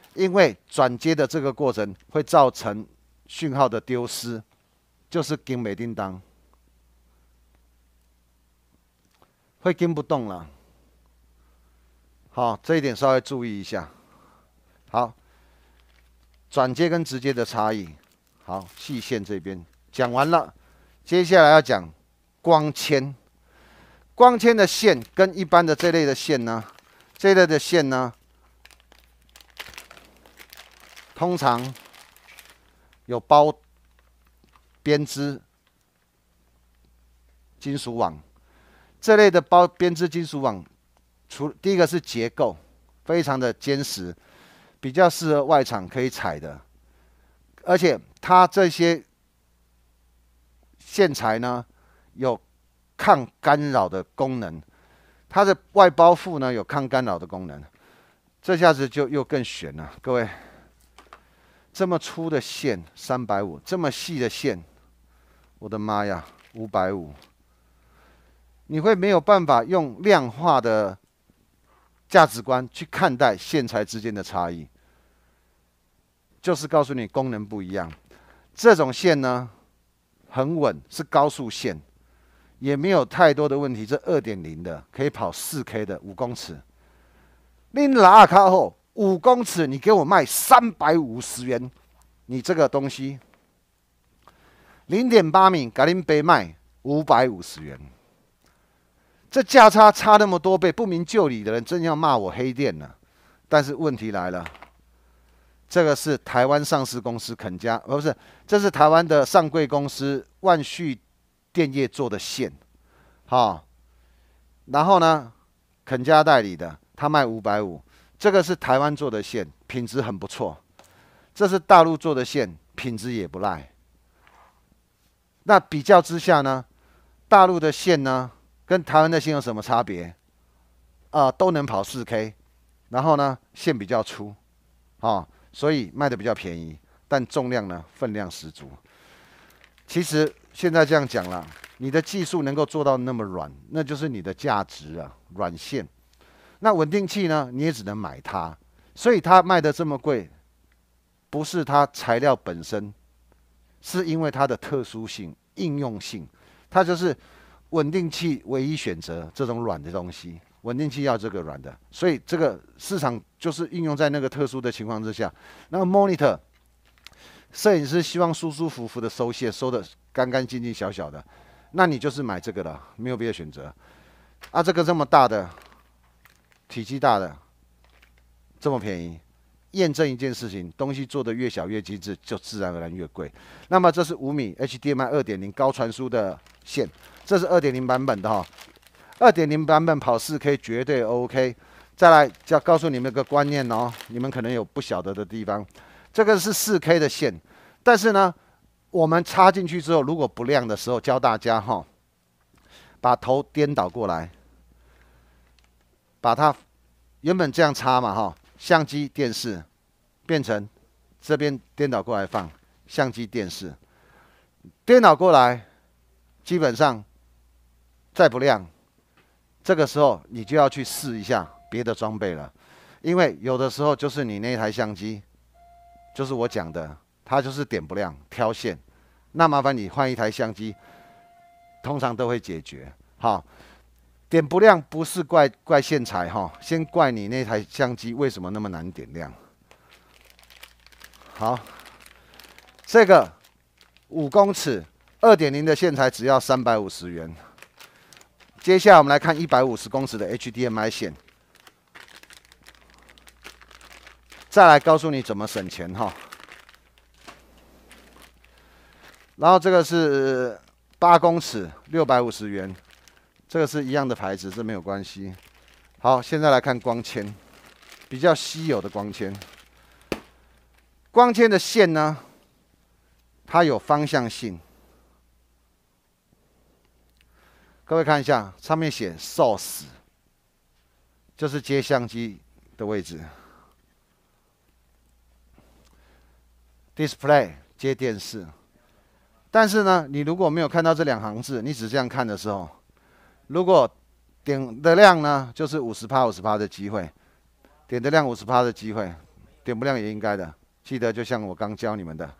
因为转接的这个过程会造成讯号的丢失，就是跟没叮当，会跟不动了。好，这一点稍微注意一下。好，转接跟直接的差异。好，细线这边讲完了，接下来要讲光纤。光纤的线跟一般的这类的线呢，这类的线呢，通常有包编织金属网。这类的包编织金属网，第一个是结构非常的坚实，比较适合外场可以踩的，而且它这些线材呢有抗干扰的功能，它的外包覆呢有抗干扰的功能，这下子就又更悬了。各位，这么粗的线350，这么细的线，我的妈呀，550，你会没有办法用量化的价值观去看待线材之间的差异，就是告诉你功能不一样。这种线呢很稳，是高速线。也没有太多的问题，这2.0的可以跑4K 的5公尺，你拉卡后5公尺，你给我卖350元，你这个东西0.8米，给您杯卖550元，这价差差那么多倍，不明就里的人真要骂我黑店了。但是问题来了，这个是台湾上市公司肯家，不是，这是台湾的上柜公司万旭电业做的线，好，然后呢，肯家代理的，他卖550，这个是台湾做的线，品质很不错。这是大陆做的线，品质也不赖。那比较之下呢，大陆的线呢，跟台湾的线有什么差别？都能跑4K， 然后呢，线比较粗，所以卖的比较便宜，但重量呢，分量十足。其实现在这样讲了，你的技术能够做到那么软，那就是你的价值啊，软线。那稳定器呢，你也只能买它，所以它卖的这么贵，不是它材料本身，是因为它的特殊性、应用性，它就是稳定器唯一选择这种软的东西。稳定器要这个软的，所以这个市场就是应用在那个特殊的情况之下。那 monitor。摄影师希望舒舒服服的收线，收的干干净净、小小的，那你就是买这个了，没有别的选择。这个这么大的，体积大的，这么便宜，验证一件事情：东西做的越小越精致，就自然而然越贵。那么这是5米 HDMI 2.0高传输的线，这是2.0版本的哈，2.0版本跑4K 绝对 OK。再来，要告诉你们一个观念哦，你们可能有不晓得的地方。这个是4K 的线，但是呢，我们插进去之后，如果不亮的时候，教大家哈，把头颠倒过来，把它原本这样插嘛哈，相机、电视变成这边颠倒过来放，相机、电视颠倒过来，基本上再不亮，这个时候你就要去试一下别的装备了，因为有的时候就是你那台相机。就是我讲的，它就是点不亮、挑线，那麻烦你换一台相机，通常都会解决。好，点不亮不是怪线材哈，先怪你那台相机为什么那么难点亮。好，这个5公尺2.0的线材只要350元。接下来我们来看150公尺的 HDMI 线。再来告诉你怎么省钱哈。然后这个是8公尺650元，这个是一样的牌子，这没有关系。好，现在来看光纤，比较稀有的光纤。光纤的线呢，它有方向性。各位看一下，上面写 source， 就是接相机的位置。Display 接电视，但是呢，你如果没有看到这2行字，你只这样看的时候，如果点的亮呢，就是50%的机会，点的亮50%的机会， 点不亮也应该的。记得就像我刚教你们的，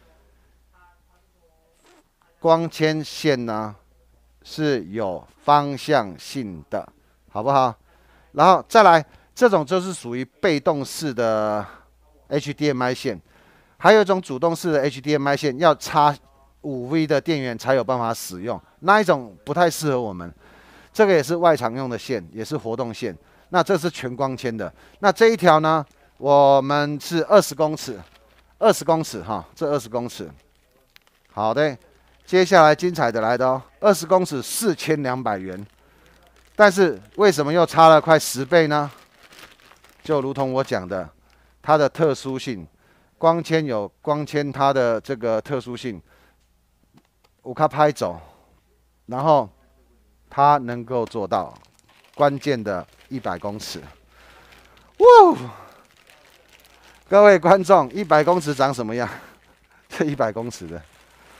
光纤线呢是有方向性的，好不好？然后再来，这种就是属于被动式的 HDMI 线，还有一种主动式的 HDMI 线，要插5V 的电源才有办法使用，那一种不太适合我们。这个也是外场用的线，也是活动线。那这是全光纤的。那这一条呢，我们是20公尺，20公尺哈，这20公尺。好的，接下来精彩的来的哦，20公尺4200元。但是为什么又差了快10倍呢？就如同我讲的，它的特殊性，光纤有光纤它的这个特殊性，我看拍走，然后它能够做到关键的100公尺。哇！各位观众，100公尺长什么样？这100公尺的，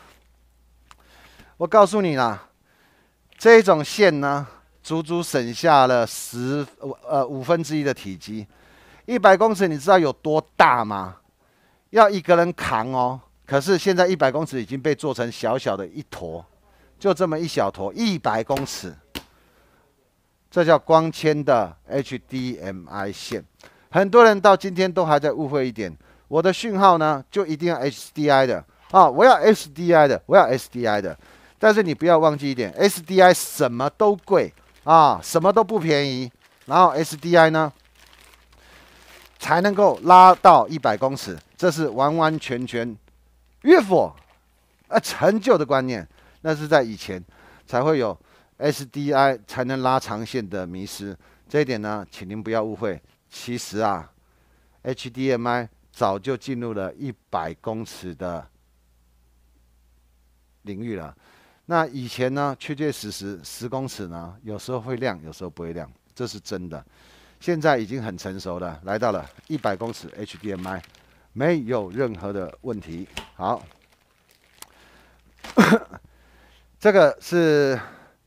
我告诉你啦，这一种线呢，足足省下了1/5的体积。100公尺，你知道有多大吗？要一个人扛哦。可是现在100公尺已经被做成小小的一坨，就这么一小坨，100公尺。这叫光纤的 HDMI 线。很多人到今天都还在误会一点，我的讯号呢就一定要 HDI 的啊，我要 SDI 的，我要 SDI 的。但是你不要忘记一点 ，SDI 什么都贵啊，什么都不便宜。然后 SDI 呢，才能够拉到100公尺，这是完完全全乐府陈旧的观念。那是在以前才会有 SDI 才能拉长线的迷失。这一点呢，请您不要误会。其实啊 ，HDMI 早就进入了100公尺的领域了。那以前呢，确确实实10公尺呢，有时候会亮，有时候不会亮，这是真的。现在已经很成熟了，来到了100公尺 HDMI， 没有任何的问题。好，这个是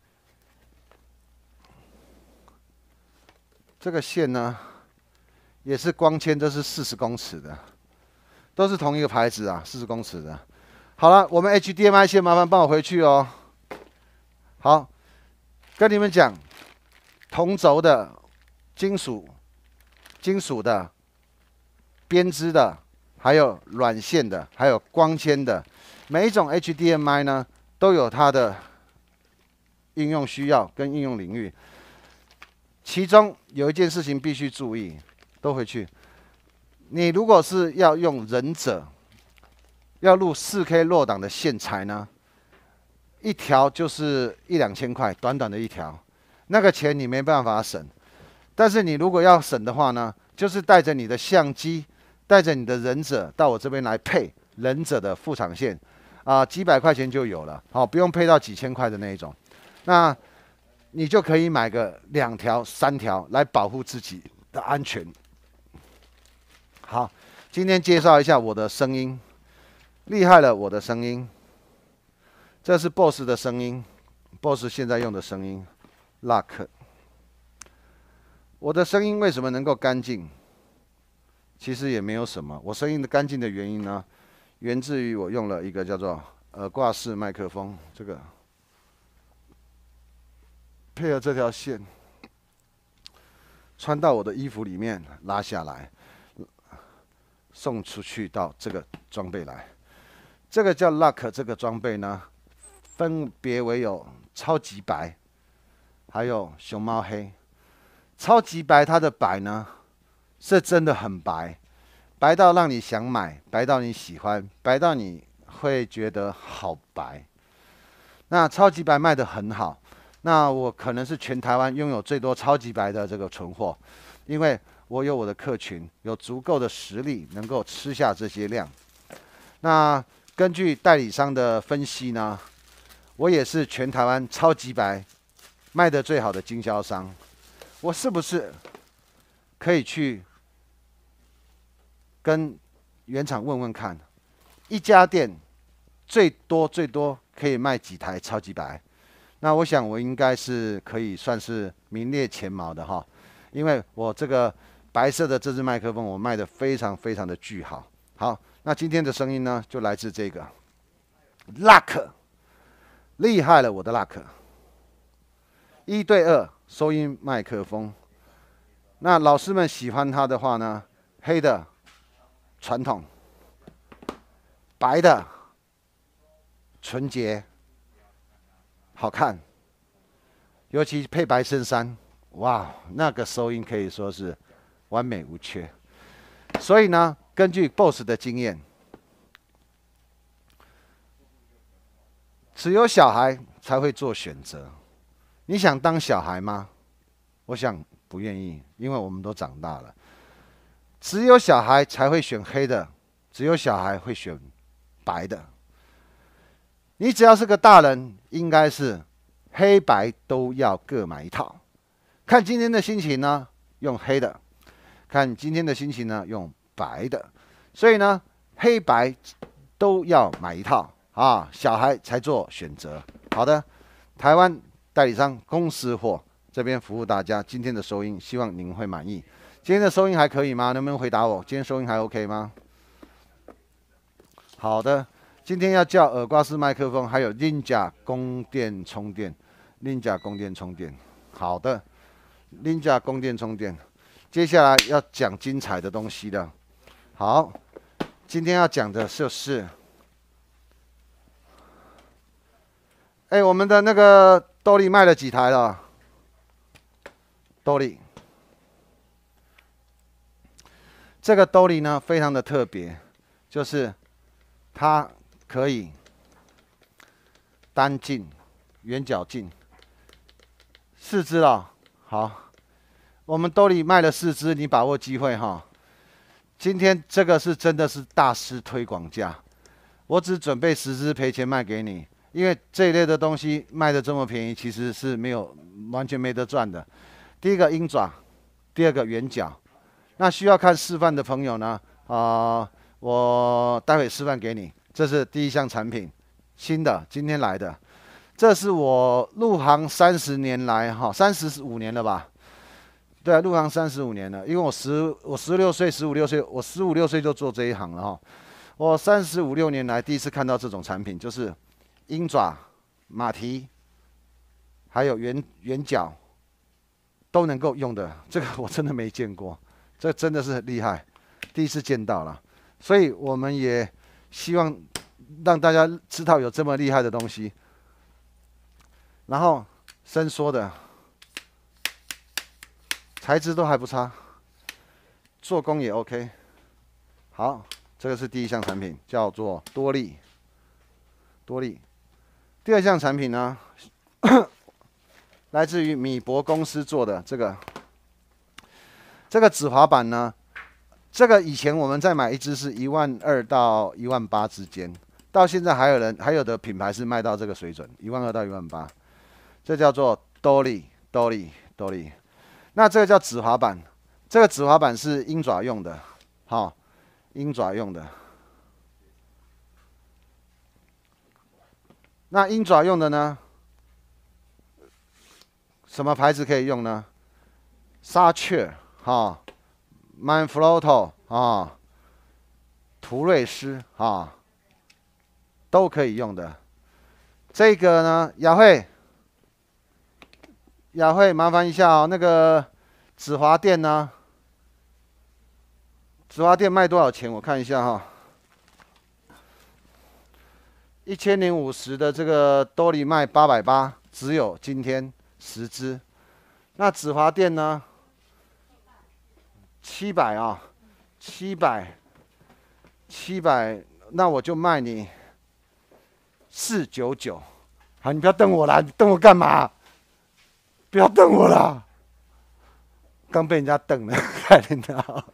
这个线呢，也是光纤，这是40公尺的，都是同一个牌子啊，40公尺的。好了，我们 HDMI 线麻烦帮我回去哦。好，跟你们讲，同轴的、金属的、编织的，还有软线的，还有光纤的，每一种 HDMI 呢，都有它的应用需要跟应用领域。其中有一件事情必须注意，都回去。你如果是要用忍者，要录4K 弱档的线材呢，一条就是1-2千块，短短的一条，那个钱你没办法省。但是你如果要省的话呢，就是带着你的相机，带着你的忍者到我这边来配忍者的副厂线，几百块钱就有了，好，不用配到几千块的那一种。那你就可以买个2条、3条来保护自己的安全。好，今天介绍一下我的声音，厉害了，我的声音。这是 BOSS 的声音 ，BOSS 现在用的声音 ，Luck。我的声音为什么能够干净？其实也没有什么，我声音的干净的原因呢，源自于我用了一个叫做耳挂式麦克风，这个配合这条线穿到我的衣服里面，拉下来，送出去到这个装备来。这个叫 Luck， 这个装备呢，分别为有超级白，还有熊猫黑。超级白它的白呢，是真的很白，白到让你想买，白到你喜欢，白到你会觉得好白。那超级白卖得很好，那我可能是全台湾拥有最多超级白的这个存货，因为我有我的客群，有足够的实力能够吃下这些量。那根据代理商的分析呢，我也是全台湾超级白卖得最好的经销商。我是不是可以去跟原厂问问看，一家店最多可以卖几台超级白？那我想我应该是可以算是名列前茅的哈，因为我这个白色的这支麦克风我卖的非常非常的巨好。好，那今天的声音呢，就来自这个 Luck， 厉害了，我的 Luck， 1对2收音麦克风。那老师们喜欢它的话呢，黑的传统，白的纯洁，好看，尤其配白衬衫，哇，那个收音可以说是完美无缺。所以呢，根据 BOSS 的经验，只有小孩才会做选择。你想当小孩吗？我想不愿意，因为我们都长大了。只有小孩才会选黑的，只有小孩会选白的。你只要是个大人，应该是黑白都要各买一套。看今天的心情呢，用黑的；看今天的心情呢，用白的。所以呢，黑白都要买一套啊，小孩才做选择。好的，台湾代理商公司货这边服务大家。今天的收音，希望您会满意。今天的收音还可以吗？能不能回答我？今天收音还 OK 吗？好的。今天要叫耳挂式麦克风，还有 Ninja 供电充电，Ninja 供电充电。好的 ，Ninja 供电充电。接下来要讲精彩的东西了。好，今天要讲的就是，我们的那个兜里卖了几台了？兜里，这个兜里呢非常的特别，就是它可以单镜、圆角镜，4支了。好，我们兜里卖了4支，你把握机会哈。今天这个是真的是大师推广价，我只准备10支赔钱卖给你，因为这一类的东西卖的这么便宜，其实是完全没得赚的。第一个鹰爪，第二个圆角。那需要看示范的朋友呢，我待会示范给你。这是第一项产品，新的，今天来的。这是我入行30年来，35年了吧？对啊，入行35年了。因为我16岁、15、16岁，我15、16岁就做这一行了哈。我35、6年来第一次看到这种产品，就是鹰爪、马蹄，还有圆角都能够用的。这个我真的没见过，这真的是很厉害，第一次见到了。所以我们也希望让大家知道有这么厉害的东西。然后伸缩的材质都还不差，做工也 OK。好，这个是第一项产品，叫做多利。第二项产品呢，来自于米博公司做的这个止滑板呢，这个以前我们在买一支是12000到18000之间，到现在还有的品牌是卖到这个水准，12000到18000。这叫做多利。那这个叫止滑板，这个止滑板是鹰爪用的，鹰爪用的。那鹰爪用的呢？什么牌子可以用呢？沙雀Manfrotto 图瑞斯都可以用的。这个呢，雅慧，麻烦一下哦，那个止滑垫呢？止滑垫卖多少钱？我看一下哈。1050的这个兜里卖880，只有今天10支。那止滑垫呢？700啊，700，那我就卖你499。好，你不要瞪我啦，你瞪我干嘛？不要瞪我啦！刚被人家瞪了，看到，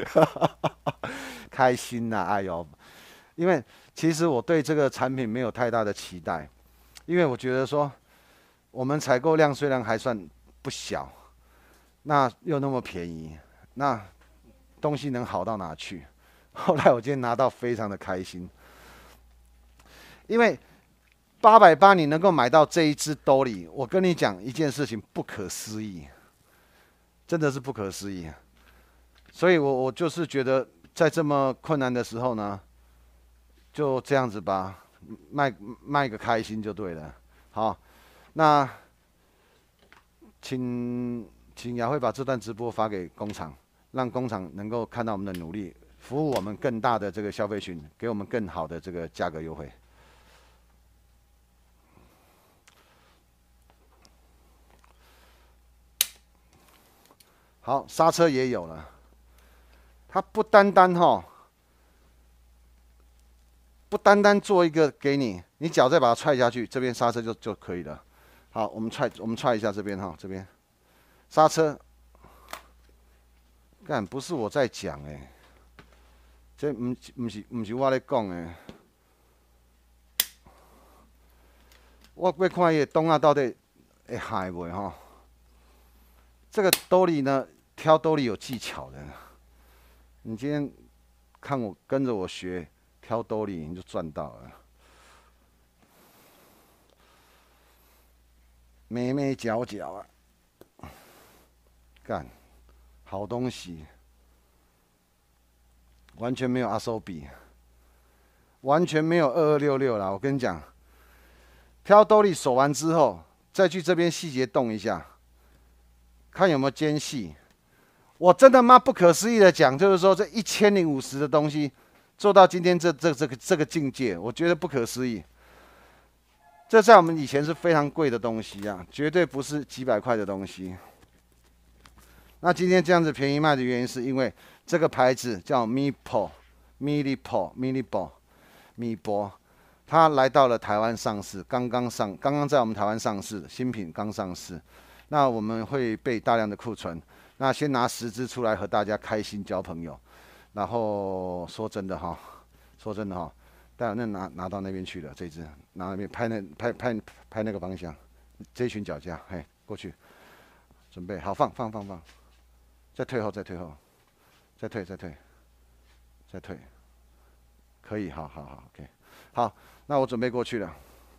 开心呐！哎呦，因为其实我对这个产品没有太大的期待，因为我觉得说，我们采购量虽然还算不小，那又那么便宜，那东西能好到哪去？后来我今天拿到，非常的开心，因为880你能够买到这一支兜里，我跟你讲一件事情，不可思议，真的是不可思议。 所以我就是觉得，在这么困难的时候呢，就这样子吧，卖个开心就对了。好，那请雅慧把这段直播发给工厂，让工厂能够看到我们的努力，服务我们更大的这个消费群，给我们更好的这个价格优惠。好，刹车也有了，它不单单做一个给你，你脚再把它踹下去，这边刹车就可以了。好，我们踹一下这边这边刹车。干，不是我在讲这不是我在讲我要看伊个洞啊到底会害袂这个兜里呢，挑兜里有技巧的。你今天跟着我学挑兜里，你就赚到了。美角角啊，干，好东西，完全没有阿手比，完全没有2266啦。我跟你讲，挑兜里锁完之后，再去这边细节动一下。看有没有间隙，我真的妈不可思议的讲，就是说这1050的东西做到今天这个境界，我觉得不可思议。这在我们以前是非常贵的东西啊，绝对不是几百块的东西。那今天这样子便宜卖的原因，是因为这个牌子叫 Mipo 米博，它来到了台湾上市，刚刚在我们台湾上市，新品刚上市。那我们会备大量的库存，那先拿10支出来和大家开心交朋友。然后说真的待会那拿到那边去了，这支拿那边拍那个方向，这一群脚架，嘿，过去，准备好放，再退后，再退，可以，好 ，OK， 好，那我准备过去了。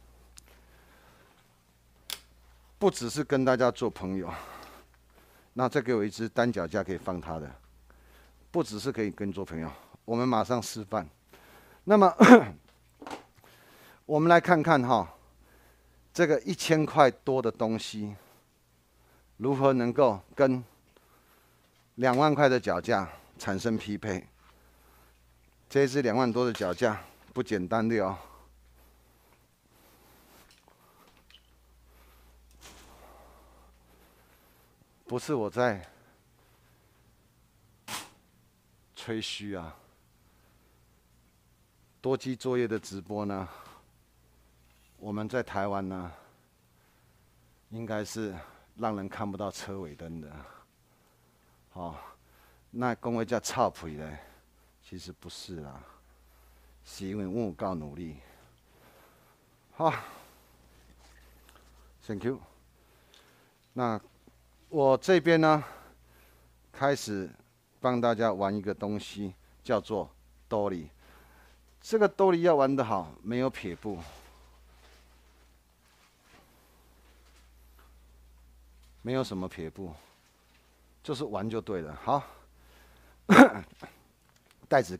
不只是跟大家做朋友，那再给我一支单脚架可以放它的，不只是可以跟做朋友，我们马上示范。那么我们来看看这个1000块多的东西，如何能够跟2万块的脚架产生匹配？这一支2万多的脚架不简单的哦。不是我在吹嘘啊，多机作业的直播呢，我们在台湾呢，应该是让人看不到车尾灯的。那讲话叫臭屁嘞，其实不是啦，是因为我有够努力。好 ，Thank you。那我这边呢，开始帮大家玩一个东西，叫做兜里。这个兜里要玩得好，没有撇步，没有什么撇步，就是玩就对了。好，袋子，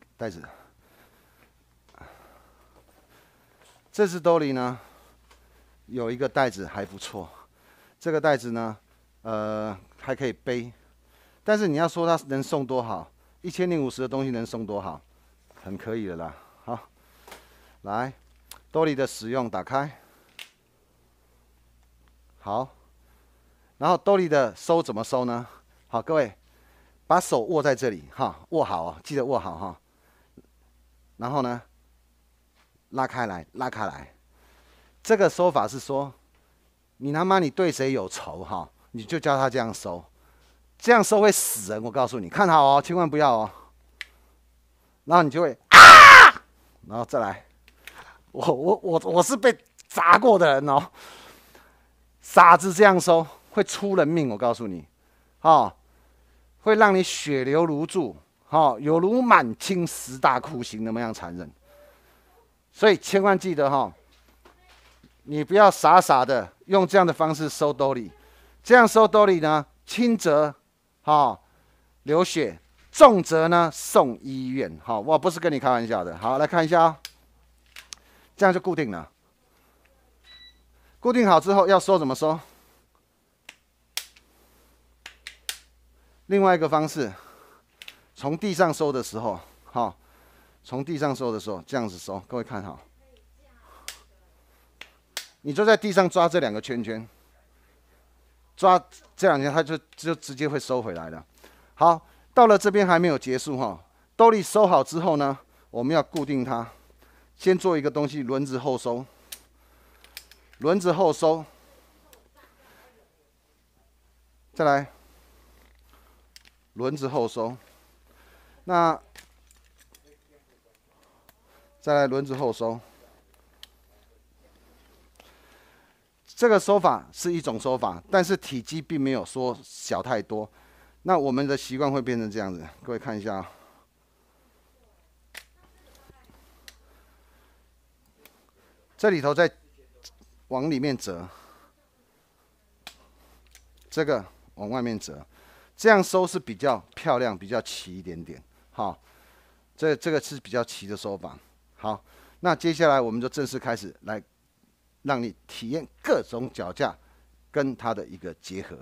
这只兜里呢，有一个袋子还不错，这个袋子呢。还可以背，但是你要说它能送多好，1050的东西能送多好，很可以的啦。好，来，兜里的使用打开，好，然后兜里的收怎么收呢？好，各位把手握在这里握好哦，记得握好然后呢，拉开来。这个收法是说，你他妈你对谁有仇你就教他这样收，这样收会死人。我告诉你，看好哦，千万不要哦。然后你就会然后再来。我是被砸过的人哦，傻子这样收会出人命。我告诉你，会让你血流如注，有如满清10大酷刑那么样残忍。所以千万记得你不要傻傻的用这样的方式收兜里。这样收兜里呢，轻则流血， 重则呢送医院。好，我不是跟你开玩笑的。好，来看一下啊、这样就固定了。固定好之后要收怎么收？另外一个方式，从地上收的时候，好，从地上收的时候这样子收。各位看好，你就在地上抓这2个圈圈，抓这2圈，它就直接会收回来了。好，到了这边还没有结束哈。兜里收好之后呢，我们要固定它，先做一个东西，轮子后收，轮子后收，再来。轮子后收，那再来轮子后收。这个收法是一种收法，但是体积并没有说小太多。那我们的习惯会变成这样子，各位看一下啊。这里头再往里面折，这个往外面折。这样收是比较漂亮、比较齐一点点。好，这个是比较齐的收法。好，那接下来我们就正式开始来让你体验各种脚架跟它的一个结合。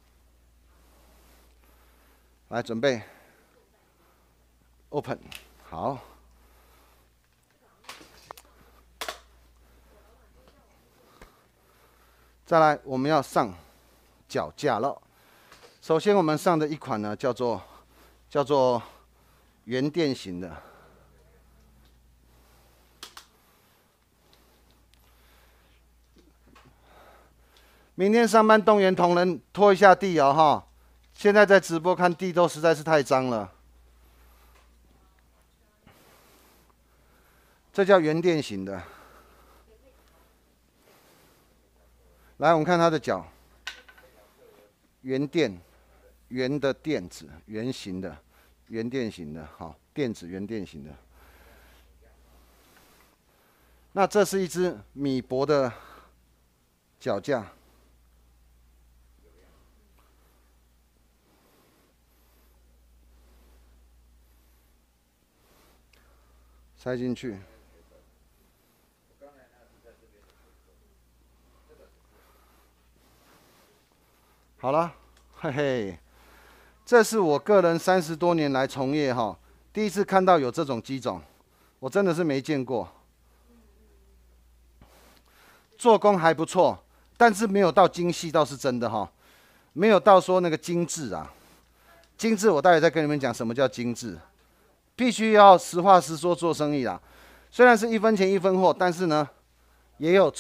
来，准备 ，open， 好。再来，我们要上脚架了。首先，我们上的一款呢，叫做圆垫型的。明天上班动员同仁拖一下地哦哈！现在在直播看地都实在是太脏了。这叫圆垫型的。来，我们看它的脚，圆垫。圆的垫子，圆形的，圆垫型的，好，垫子圆垫型的。那这是一只米博的脚架，塞进去。好了，嘿嘿。这是我个人30多年来从业哈，第一次看到有这种机种，我真的是没见过。做工还不错，但是没有到精细，倒是真的哈，没有到说那个精致啊。精致，我待会再跟你们讲什么叫精致，必须要实话实说做生意啦。虽然是1分钱1分货，但是呢，也有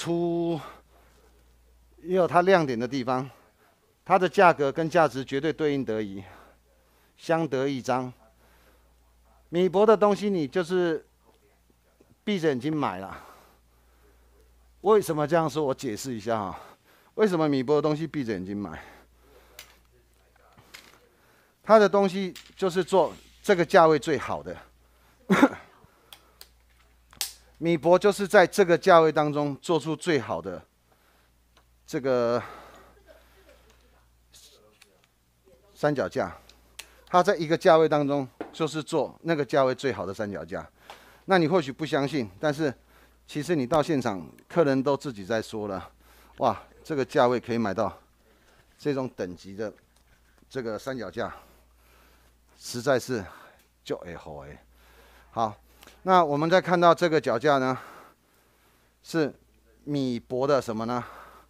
它亮点的地方，它的价格跟价值绝对对应得宜。相得益彰。米博的东西你就是闭着眼睛买了。为什么这样说？我解释一下哈。为什么米博的东西闭着眼睛买？它的东西就是做这个价位最好的。米博就是在这个价位当中做出最好的这个三脚架。它在一个价位当中，就是做那个价位最好的三脚架。那你或许不相信，但是其实你到现场，客人都自己在说了，哇，这个价位可以买到这种等级的这个三脚架，实在是就好哎。好，那我们再看到这个脚架呢，是米博的什么呢？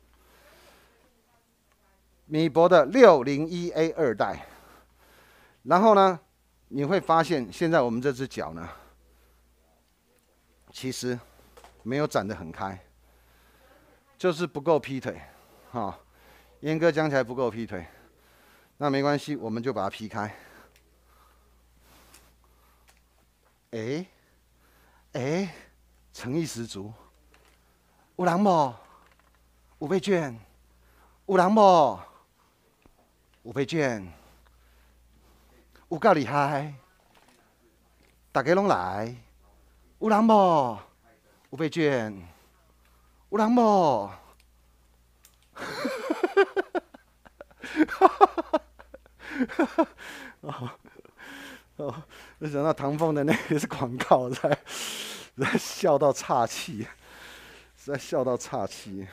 米博的601A 2代。然后呢，你会发现现在我们这只脚呢，其实没有展得很开，就是不够劈腿，哈，严格讲起来不够劈腿，那没关系，我们就把它劈开。诚意十足。有人无？有被卷？有人无？有被卷？有够厉害，大家拢来。有人无？有被卷？有人无？ 没想到唐凤的那个是广告，在笑到岔气，实在笑到岔气。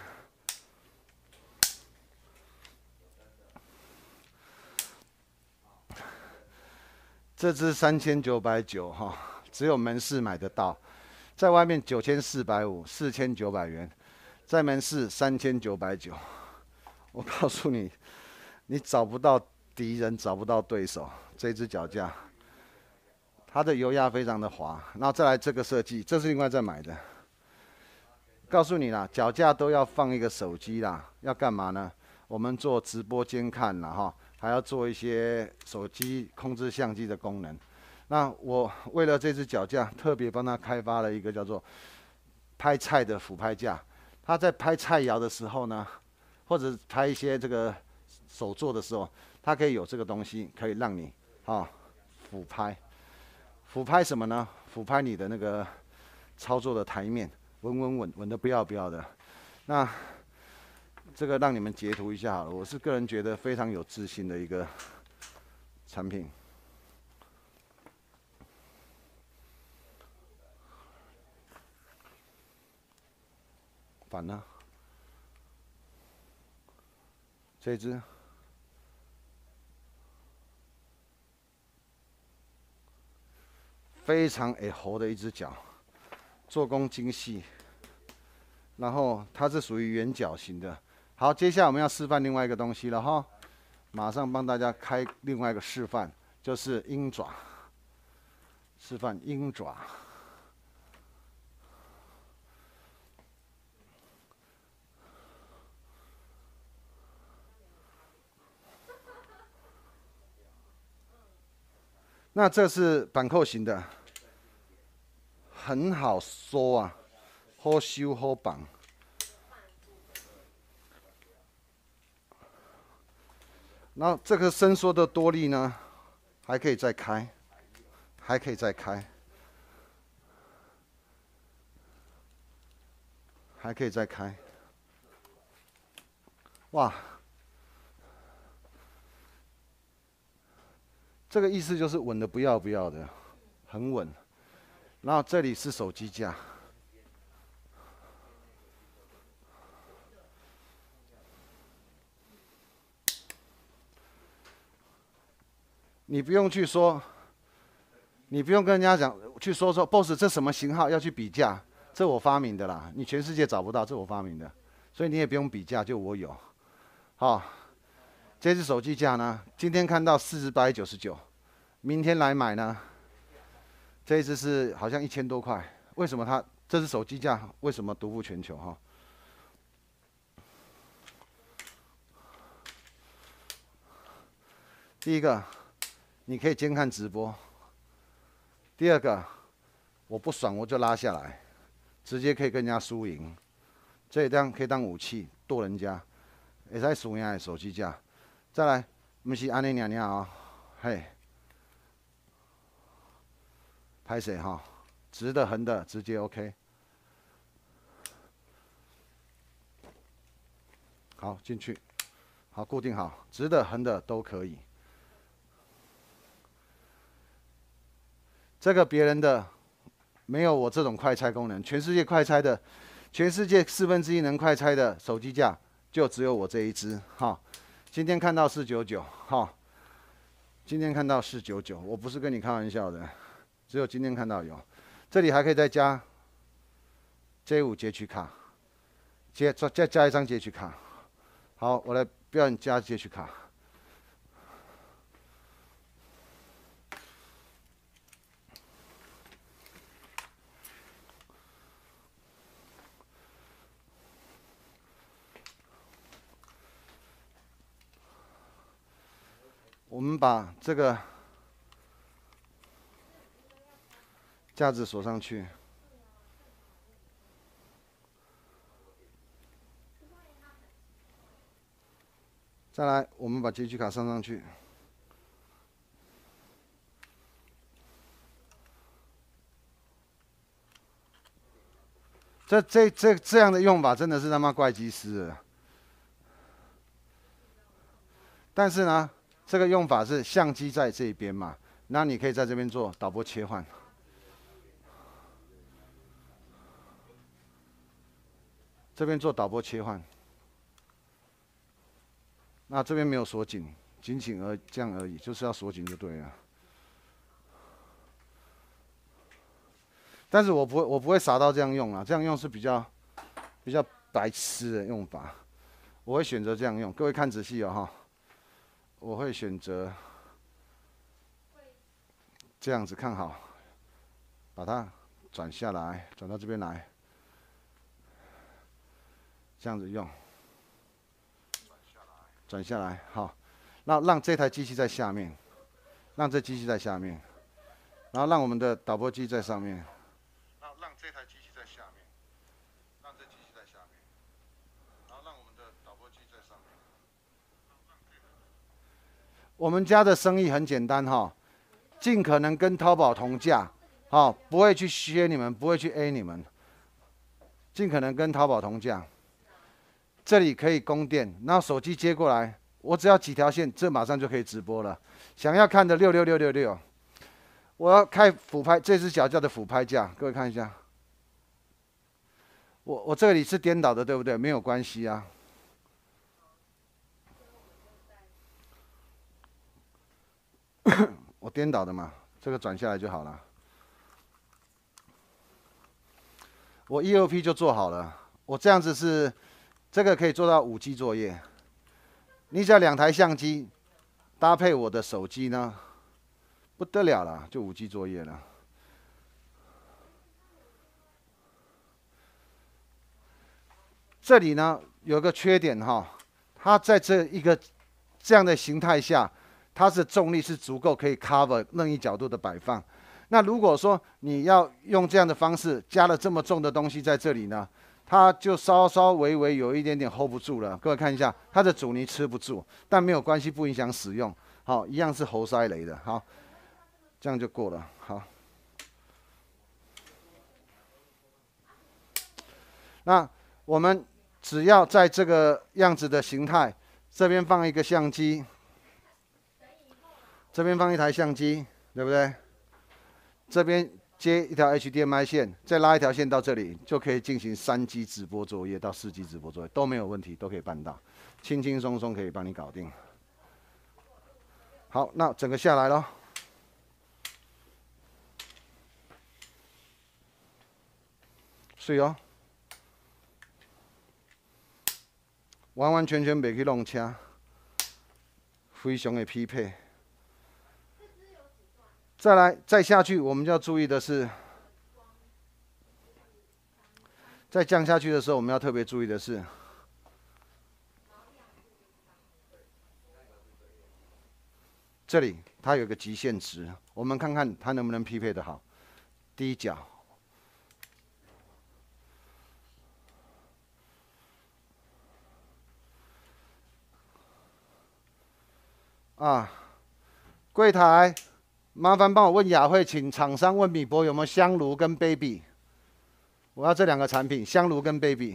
这支3990哈，只有门市买得到，在外面9450， 4900元，在门市3990。我告诉你，你找不到敌人，找不到对手。这支脚架，它的油压非常的滑，然后再来这个设计，这是另外再买的。告诉你啦，脚架都要放一个手机啦，要干嘛呢？我们做直播监看啦哈。还要做一些手机控制相机的功能。那我为了这只脚架，特别帮他开发了一个叫做拍菜的俯拍架。他在拍菜肴的时候呢，或者拍一些这个手作的时候，它可以有这个东西，可以让你俯拍。俯拍什么呢？俯拍你的那个操作的台面，稳的不要的。那这个让你们截图一下好了，我是个人觉得非常有自信的一个产品。反了，这一只非常厚的一只脚，做工精细，然后它是属于圆角形的。好，接下来我们要示范另外一个东西了哈，马上帮大家开另外一个示范，就是鹰爪。示范鹰爪。那这是板扣型的，很好收啊，好收好绑。然后这个伸缩的多利呢，还可以再开，还可以再开，还可以再开。哇！这个意思就是稳的不要的，很稳。然后这里是手机架，你不用去说，你不用跟人家讲去说 ，boss 这什么型号要去比价，这我发明的啦，你全世界找不到，这我发明的，所以你也不用比价，就我有。好，这只手机架呢，今天看到4899，明天来买呢，这一只是好像1000多块。为什么它这只手机架为什么独步全球哈？第一个，你可以监看直播；第二个，我不爽我就拉下来，直接可以跟人家输赢。这一张可以当武器剁人家，会使输赢的手机架。再来，不是安尼尔哦，嘿，拍谁哈？直的、横的，直接 OK。好，进去，好，固定好，直的、横的都可以。这个别人的没有我这种快拆功能，全世界快拆的，全世界1/4能快拆的手机架就只有我这一只哈。今天看到499哈，今天看到499，我不是跟你开玩笑的，只有今天看到有。这里还可以再加 J5 截取卡，再加一张截取卡。好，我来标你加截取卡。我们把这个架子锁上去。再来，我们把截取卡上去。这样的用法真的是他妈怪技师了。但是呢，这个用法是相机在这边嘛， 那你可以在这边做导播切换。这边做导播切换。那这边没有锁紧，仅仅这样而已，就是要锁紧就对了。但是我不会傻到这样用啊，这样用是比较白痴的用法。我会选择这样用，各位看仔细哦哈。我会选择这样子看好，把它转下来，转到这边来，这样子用，转下来，好，那让这台机器在下面，让这机器在下面，然后让我们的导播机在上面，让这台机器在下面，让这机器在下面，然后让我们的导播机在上面。我们家的生意很简单哈，尽可能跟淘宝同价，好，不会去削你们，不会去 A 你们，尽可能跟淘宝同价。这里可以供电，然后手机接过来，我只要几条线，这马上就可以直播了。想要看的66666，我要开俯拍，这只脚架的俯拍架，各位看一下。我这里是颠倒的，对不对？没有关系啊。我颠倒的嘛，这个转下来就好了。我 EOP 就做好了，我这样子是，这个可以做到5G 作业。你只要2台相机搭配我的手机呢，不得了了，就5G 作业了。这里呢有个缺点哈，它在这样的形态下。它的重力是足够可以 cover 任意角度的摆放。那如果说你要用这样的方式加了这么重的东西在这里呢，它就稍微有一点点 hold 不住了。各位看一下，它的阻尼吃不住，但没有关系，不影响使用。好，一样是猴塞雷的。好，这样就过了。好，那我们只要在这个样子的形态，这边放一个相机。这边放一台相机，对不对？这边接一条 HDMI 线，再拉一条线到这里，就可以进行3G 直播作业到4G 直播作业都没有问题，都可以办到，轻轻松松可以帮你搞定。好，那整个下来咯。水哦，完完全全袂去弄车，非常的匹配。再来，再下去，我们就要注意的是，再降下去的时候，我们要特别注意的是，这里它有个极限值，我们看看它能不能匹配的好。第一角，啊，柜台。麻烦帮我问雅慧，请厂商问米博有没有香炉跟 baby。我要这2个产品，香炉跟 baby。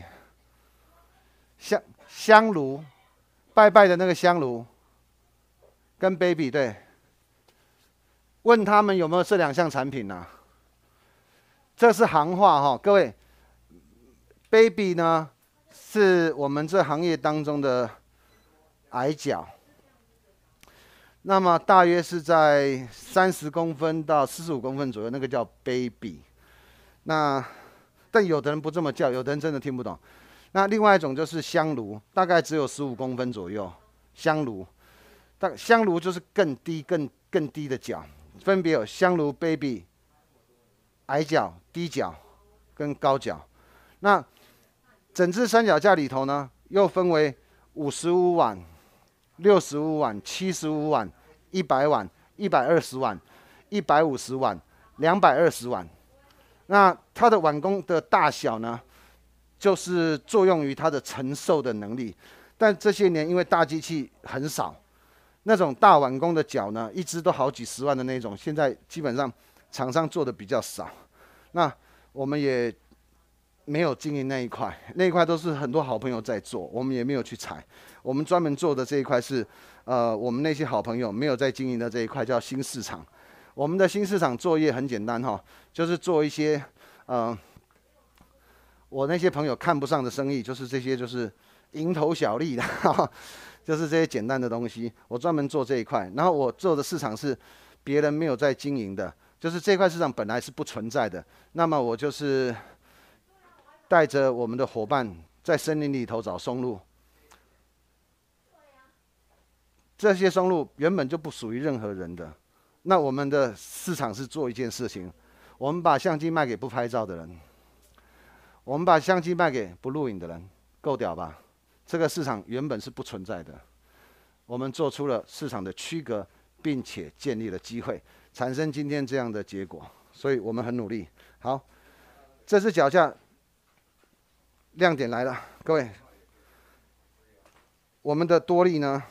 香炉，拜拜的那个香炉，跟 baby 对。问他们有没有这2项产品啊？这是行话哈，各位。baby 呢，是我们这行业当中的矮脚。那么大约是在30公分到45公分左右，那个叫 baby。但有的人不这么叫，有的人真的听不懂。那另外一种就是香炉，大概只有15公分左右。香炉，香炉就是更低、更低的脚，分别有香炉 baby、矮脚、低脚跟高脚。那整只三脚架里头呢，又分为55碗。65碗、75碗、100碗、120碗、150碗、220碗。那它的碗弓的大小呢，就是作用于它的承受的能力。但这些年因为大机器很少，那种大碗弓的脚呢，一只都好几10万的那种，现在基本上厂商做的比较少。那我们也没有经营那一块，那一块都是很多好朋友在做，我们也没有去踩。我们专门做的这一块是，我们那些好朋友没有在经营的这一块叫新市场。 我们的新市场作业很简单哈，就是做一些我那些朋友看不上的生意，就是这些就是蝇头小利的，就是这些简单的东西，我专门做这一块。然后我做的市场是别人没有在经营的，就是这块市场本来是不存在的。那么我就是带着我们的伙伴在森林里头找松露，这些松露原本就不属于任何人的。那我们的市场是做一件事情，我们把相机卖给不拍照的人，我们把相机卖给不录影的人，够屌吧？这个市场原本是不存在的，我们做出了市场的区隔，并且建立了机会，产生今天这样的结果。所以我们很努力。好，这只脚架亮点来了，各位，我们的多利呢？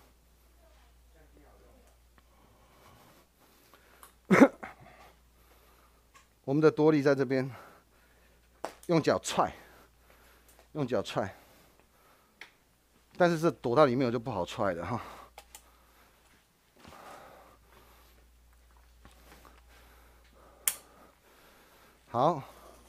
我们的多利在这边，用脚踹，用脚踹，但是这躲到里面我就不好踹了哈。好，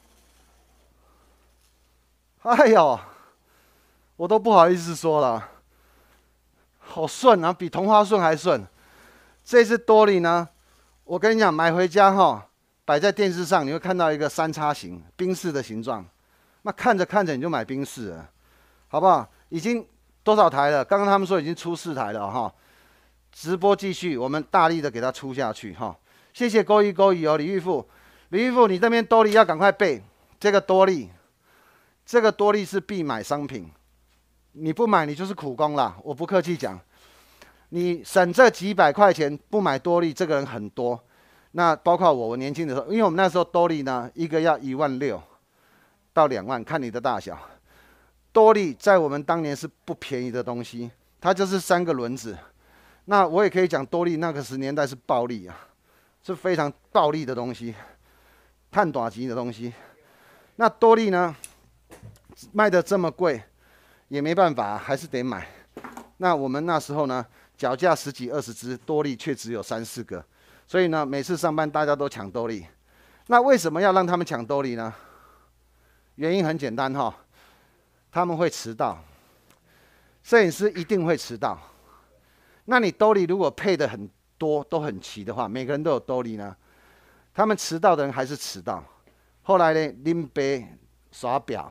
哎呦，我都不好意思说了，好顺啊，比同花顺还顺。这只多利呢，我跟你讲，买回家哈。摆在电视上，你会看到一个三叉形宾士的形状，那看着看着你就买宾士了，好不好？已经多少台了？刚刚他们说已经出4台了哈。直播继续，我们大力的给它出下去哈。谢谢勾一勾一哦，李玉富，李玉富，你这边多利要赶快备这个多利，这个多利是必买商品，你不买你就是苦工啦，我不客气讲，你省这几百块钱不买多利，这个人很多。那包括我年轻的时候，因为我们那时候多利呢，一个要16000到2万，看你的大小。多利在我们当年是不便宜的东西，它就是3个轮子。那我也可以讲，多利那个年代是暴利啊，是非常暴利的东西，碳短级的东西。那多利呢，卖的这么贵，也没办法，还是得买。那我们那时候呢，脚架10几20只，多利却只有3、4个。所以呢，每次上班大家都抢多利。那为什么要让他们抢多利呢？原因很简单哈，他们会迟到，摄影师一定会迟到。那你多利如果配的很多，都很齐的话，每个人都有多利呢，他们迟到的人还是迟到。后来呢，拎杯耍表，